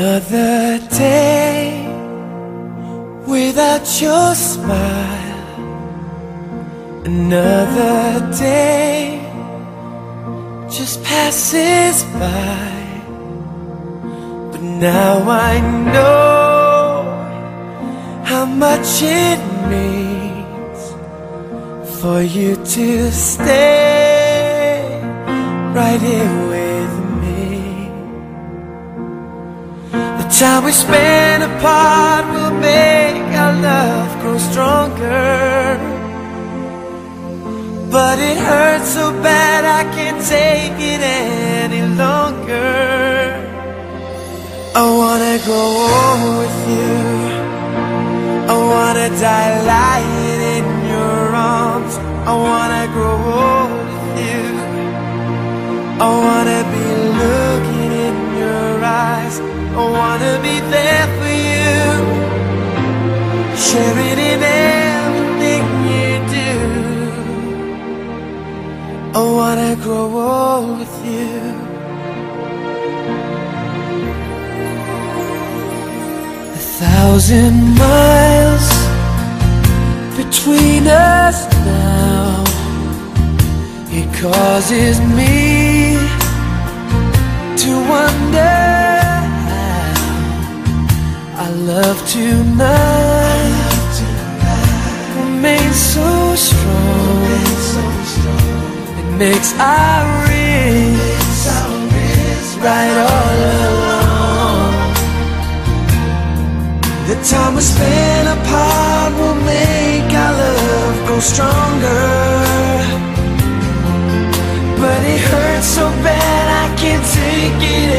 Another day without your smile. Another day just passes by. But now I know how much it means for you to stay right here with me. The time we spend apart will make our love grow stronger. But it hurts so bad I can't take it any longer. I wanna go home with you. I wanna die lying in your arms. I wanna grow old with you. I wanna be looking in your eyes. I wanna be there for you, sharing in everything you do. I wanna grow old with you. 1,000 miles between us now. It causes me to wonder how our love tonight remains so strong. It makes our wrists right all along. The time we spend apart will make our love grow stronger. But it hurts so bad I can't take it